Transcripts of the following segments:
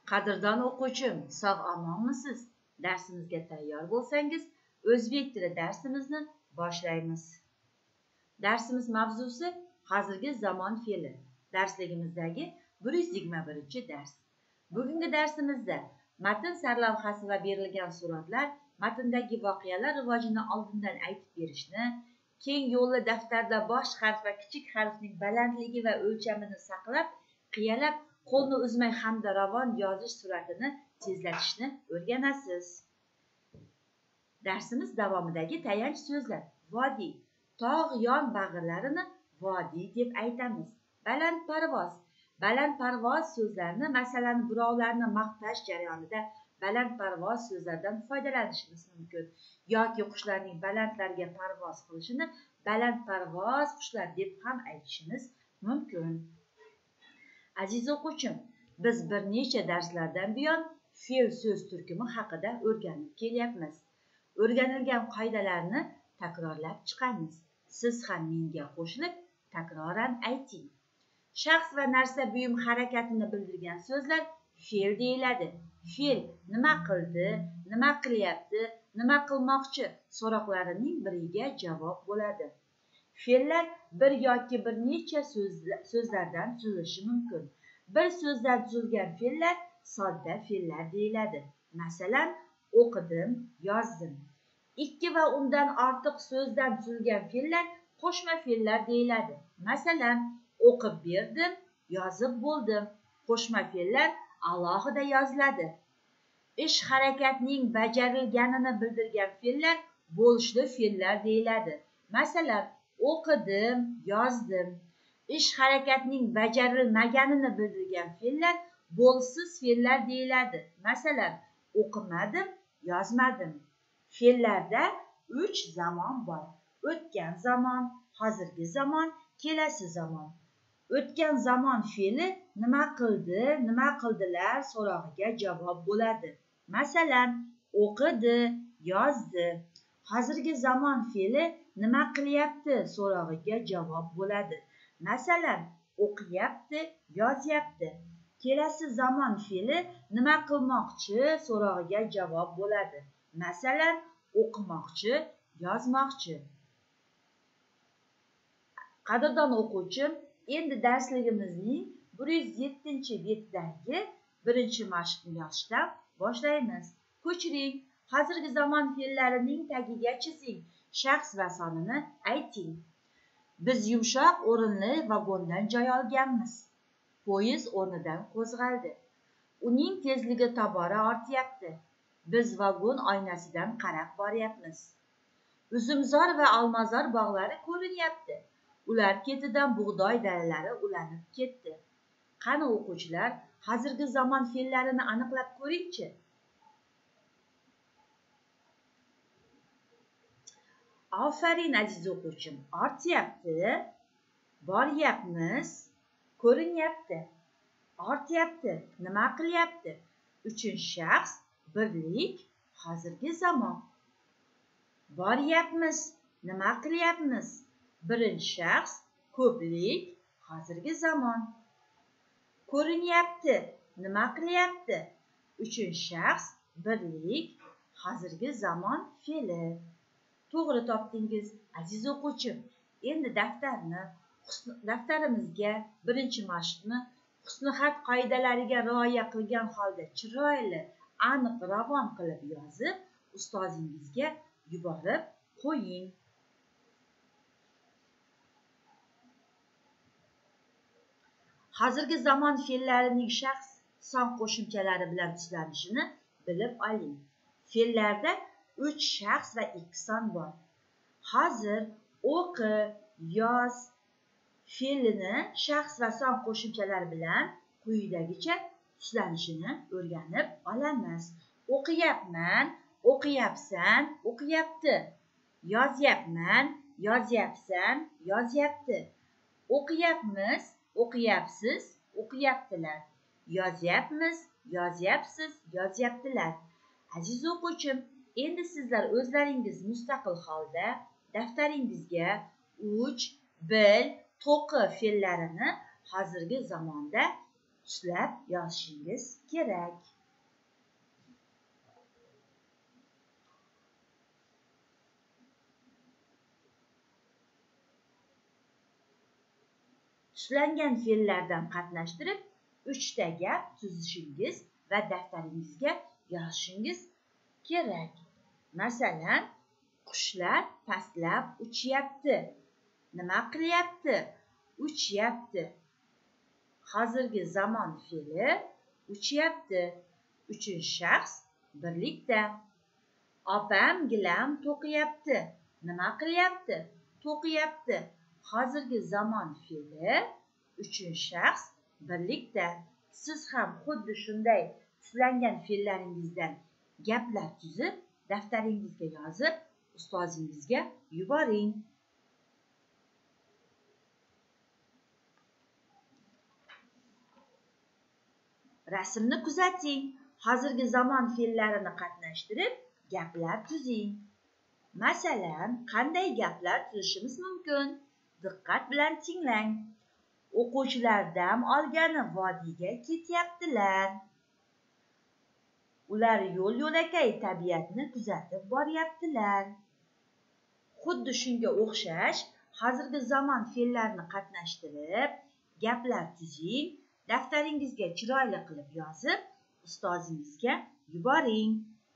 Qadrdon o'quvchim, sog'-omonmisiz? Darsimizga tayyor bo'lsangiz, o'zbek tili darsimizni boshlaymiz. Darsimiz mavzusi hozirgi zamon fe'li. Darsligimizdagi 121-dars. Bugungi darsimizda matn sarlavhasi va berilgan suratlar matndagi voqealar rivojini oldindan aytib berishni, keng yo'lli daftarda bosh harf va kichik harfning balandligi va o'lchamini saqlab, qiyalab qo'lni uzmay hamda ravon yozish sur'atini tezlatishni o'rganasiz. Darsimiz davomidagi tayanch so'zlar: vodiy, tog' yon bag'rlarini vodiy deb aytamiz. Balandparvoz, balandparvoz so'zlarini, masalan, birovlarni maqtash jarayonida balandparvoz so'zlardan foydalanishimiz mumkin, yoki qushlarning balandlarga parvoz qilishini balandparvoz qushlar deb ham aytishimiz mumkin. Aziz o'quvchim, biz bir necha darslardan buyon fe'l so'z turkumi haqida o'rganib kelyapmiz. O'rganilgan qoidalarni takrorlab chiqamiz. Siz ham menga qo'shilib takroran ayting. Shaxs va narsa buyum harakatini bildirgan so'zlar fe'l deyiladi. Fe'l nima qildi, nima qilyapti, nima qilmoqchi so'roqlarining biriga javob bo'ladi. Fe'llar bir yoki bir necha so'zlardan tuzilishi mumkin. Bir so'zdan tuzilgan fe'llar sodda fe'llar deyiladi. Masalan, o'qidim, yozdim. Ikki va undan ortiq so'zdan tuzilgan fe'llar qo'shma fe'llar deyiladi. Masalan, o'qib berdim, yozib bo'ldim. Qo'shma fe'llar alohida yoziladi. Ish harakatning bajarilganini bildirgan fe'llar bo'lishli fe'llar deyiladi. Masalan, o'qidim, yozdim. Ish harakatning bajarilmaganini bildirgan fe'llar bo'lishsiz fe'llar deyiladi. Masalan, o'qimadim, yozmadim. Fe'llarda 3 zamon bor: o'tgan zamon, hozirgi zamon, kelasi zamon. O'tgan zamon fe'li nima qildi, nima qildilar so'rog'iga javob bo'ladi. Masalan, o'qidi, yozdi. Hozirgi zamon fe'li nima qilyapti so'rog'iga javob bo'ladi. Masalan, o'qiyapti, yozyapti. Kelasi zamon fe'li nima qilmoqchi so'rog'iga javob bo'ladi. Masalan, o'qimoqchi, yozmoqchi. Qadrdon o'quvchim, endi darsligimizning 107-betdagi birinchi mashqni yozishdan boshlaymiz. Ko'chiring. Hozirgi zamon fe'llarining tagiga chizing. Shaxs va sonini ayting. Biz yumshoq o'rinli vagondan joy olganmiz. Poyezd o'rnidan qo'zg'aldi. Uning tezligi tobora ortyapti. Biz vagon oynasidan qarab boryapmiz. Uzumzor va olmazor bog'lari ko'rinyapti. Ular ketidan bug'doy dalalari ulanib ketdi. Qani o'quvchilar, hozirgi zamon fe'llarini aniqlab ko'ringchi. Aferin aziz o'quvchim. Ortyapti, boryapmiz, ko'rinyapti. Ortyapti, nima qilyapti? Uchinchi shaxs, birlik, hozirgi zamon. Boryapmiz, nima qilyapmiz? Birinchi shaxs, ko'plik, hozirgi zamon. Ko'rinyapti, nima qilyapti? Uchinchi shaxs, birlik, hozirgi zamon fe'li. To'g'ri topdingiz aziz o'quvchim. Endi daftarimizga birinchi mashqni husni xat qoidalariga rioya qilgan holda chiroyli, aniq, ravon qilib yozib, ustozingizga yuborib qo'ying. Hozirgi zamon fe'llarining shaxs son qo'shimchalari bilan tuzlanishini bilib oling. Fe'llarda 3 shaxs va 2 son bor. Hozir, o'qi, yoz fe'lini shaxs va son qo'shimchalari bilan quyidagicha tuzlanishini o'rganib olamiz. O'qiyapman, o'qiyapsan, o'qiyapti. Yozyapman, yozyapsan, yozyapti. O'qiyapmiz, o'qiyapsiz, o'qiyaptilar. Yozyapmiz, yozyapsiz, yozyaptilar. Aziz o'quvchim, endi sizlar o'zlaringiz mustaqil holda daftaringizga uch, bil, to'qi fe'llarini hozirgi zamonda tuslab yozishingiz kerak. Tuslangan fe'llardan qatnashtirib 3 ta gap tuzishingiz va daftaringizga yozishingiz kerak. Masalan, qushlar pastlab uchyapti. Nima qilyapti? Uchyapti. Hozirgi zamon fe'li uchyapti. Uchinchi shaxs birlikda. Opam gilam to'qiyapti. Nima qilyapti? To'qiyapti. Hozirgi zamon fe'li uchinchi shaxs birlikda. Siz ham xuddi shunday tuslangan fe'llaringizdan gaplar tuzib, daftaringizga yozib, ustozingizga yuboring. Rasmni kuzating. Hozirgi zamon fe'llarini qatnashtirib, gaplar tuzing. Masalan, qanday gaplar tuzishimiz mumkin? Diqqat bilan tinglang. O'quvchilar dam olgani vodiyga ketyaptilar. Ular yo'l-yo'lakay tabiatni kuzatib boryaptilar. Xuddi shunga o'xshash hozirgi zamon fe'llarini qatnashtirib, gaplar tuzing, daftaringizga chiroyli qilib yozib, ustozingizga yuboring.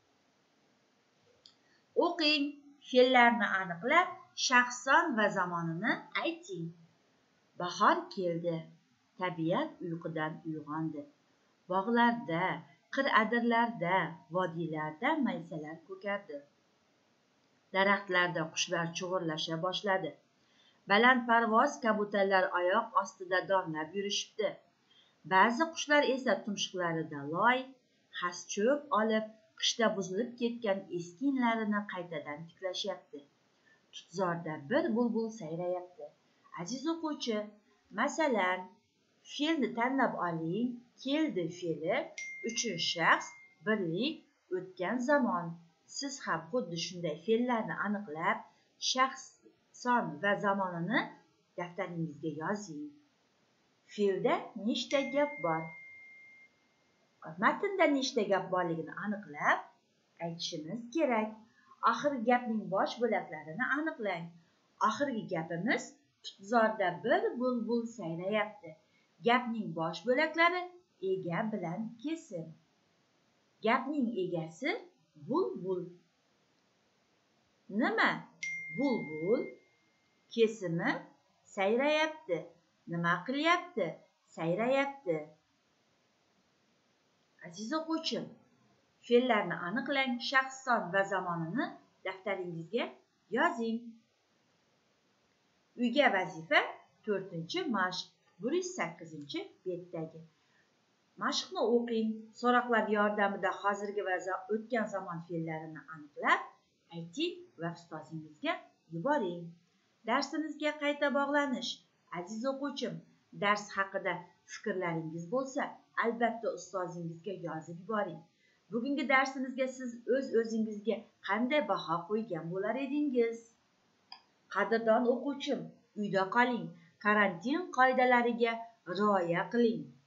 O'qing, fe'llarni aniqlab, shaxson va zamonini ayting. Bahor keldi. Tabiat uyqudan uyg'ondi. Bog'larda, qir-adirlarda, vodiylarda maysalar ko'kardi. Daraxtlarda qushlar chug'urlasha boshladi. Balandparvoz kabutarlar oyoq ostida domlab yurishibdi. Ba'zi qushlar esa tumshuqlarida loy, xas-cho'p olib, qishda buzilib ketgan eski inlarini qaytadan tiklashyapti. Tutzorda bir bulbul sayrayapti. Aziz o'quvchi, masalan, fe'lni tanlab oling. Keldi fe'li uchinchi shaxs, birlik, o'tgan zamon. Siz ham xuddi shunday fe'llarni aniqlab, shaxs, son va zamonini daftaringizga yozing. Fe'lda nechta gap bor? Matnda nechta gap borligini aniqlab aytishimiz kerak. Oxirgi gapning bosh bo'laklarini aniqlang. Oxirgi gapimiz tutzorda bir bulbul sayrayapti. Gapning bosh bo'laklari ega bilan kesim. Gapning egasi bulbul. Nima? Bulbul. Kesimi sayrayapti. Nima qilyapti? Sayrayapti. Aziz o'quvchim, fe'llarni aniqlang, shaxs, son va zamonini daftaringizga yozing. Uyga vazifa 4-mashq, 108-betdagi. Mashqni o'qing. So'roqlar yordamida hozirgi va o'tgan zamon fe'llarini aniqlab, ayting va ustozingizga yuboring. Darsimizga qayta bog'lanish. Aziz o'quvchim, dars haqida fikrlaringiz bo'lsa, albatta ustozingizga yozib yuboring. Bugungi darsimizga siz o'z-o'zingizga qanday baho qo'ygan bo'lar edingiz? Qadrdon o'quvchim, uyda qoling, karantin qoidalariga rioya qiling.